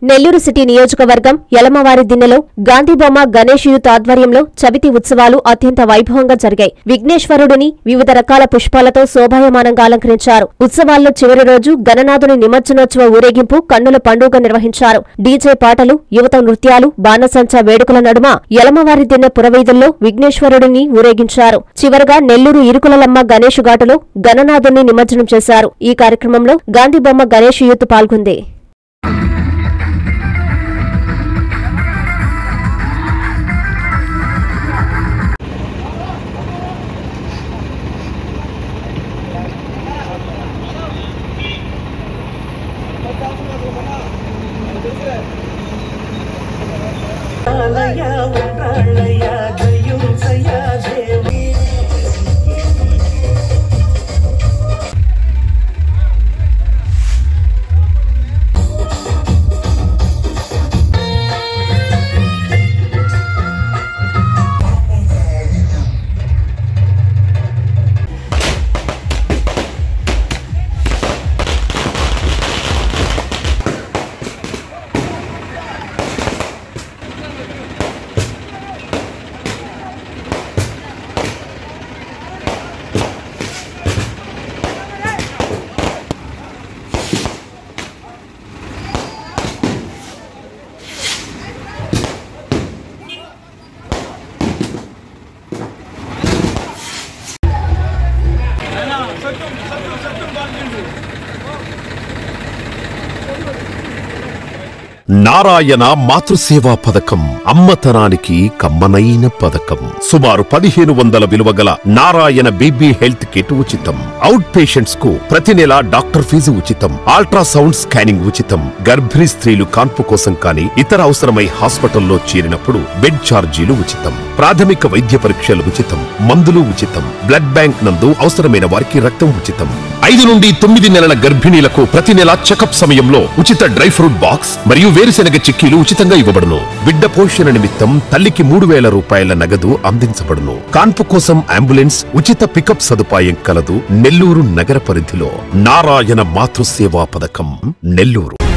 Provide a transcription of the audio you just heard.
Nellore city నియోజకవర్గం యలమవారి దిన్నెలో Gandhibomma Ganesh youth ఆధ్వర్యంలో చవితి ఉత్సవాలు అత్యంత వైభవంగా జరిగాయి. విఘ్నేశ్వరుడిని వివిధ రకాల పుష్పాలతో శోభాయమానంగా అలంకరించారు. ఉత్సవాల్లో చివరి రోజు గణనాథుని నిమజ్జనోత్సవ ఊరేగింపు కన్నుల పండుగ నిర్వహించారు. డీజే పాటలు, యువత నృత్యాలు, బాణసంచా వేడుకల నడుమ యలమవారి దిన్నె పురవీధుల్లో విఘ్నేశ్వరుడిని ఊరేగించారు. చివరగా నెల్లూరు ఇరుకులలమ్మ గణేష్ ఘాటులో గణనాథుని నిమజ్జనం చేశారు. ఈ కార్యక్రమంలో గాంధీబొమ్మ గణేష్ యూత్ పాల్గొంది. నారాయణ మాతృసేవా పథకం అమ్మతనానికి కమ్మనైన పథకం. సుమారు 1500 విలువగల నారాయణ బేబీ హెల్త్ కిట్ ఉచితం. అవుట్ పేషెంట్స్ కు ప్రతి నెల డాక్టర్ ఫీజు ఉచితం. అల్ట్రాసౌండ్ స్కానింగ్ ఉచితం. గర్భిణీ స్త్రీలు కాన్పు కోసం కానీ ఇతర అవసరమై హాస్పిటల్లో చేరినప్పుడు బెడ్ ఛార్జీలు ఉచితం. ప్రాథమిక వైద్య పరీక్షలు ఉచితం. మందులు ఉచితం. బ్లడ్ బ్యాంక్ నందు అవసరమైన వారికి రక్తం ఉచితం. 5 నుండి 9 నెలల గర్భిణీలకు ప్రతి నెల చెకప్ సమయంలో ఉచిత డ్రై ఫ్రూట్ బాక్స్ మరియు వేరుశెనగ చిక్కీలు ఉచితంగా ఇవ్వబడును. బిడ్డ పోషణ నిమిత్తం తల్లికి 3000 రూపాయల నగదు అందించబడును. కాన్పు కోసం అంబులెన్స్ ఉచిత పికప్ సదుపాయం కలదు. నెల్లూరు నగర పరిధిలో నారాయణ మాతృసేవా పథకం నెల్లూరు.